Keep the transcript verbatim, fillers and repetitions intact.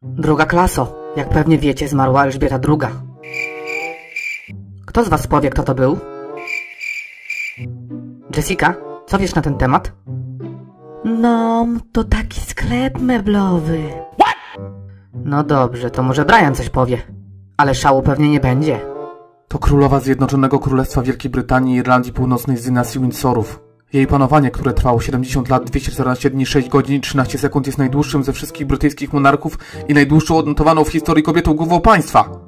Druga klaso, jak pewnie wiecie, zmarła Elżbieta druga. Kto z was powie, kto to był? Jessica, co wiesz na ten temat? No, to taki sklep meblowy. What? No dobrze, to może Brian coś powie. Ale szału pewnie nie będzie. To królowa Zjednoczonego Królestwa Wielkiej Brytanii i Irlandii Północnej z dynastii Windsorów. Jej panowanie, które trwało siedemdziesiąt lat, dwieście czternaście dni, sześć godzin i trzynaście sekund, jest najdłuższym ze wszystkich brytyjskich monarchów i najdłuższą odnotowaną w historii kobietą głową państwa.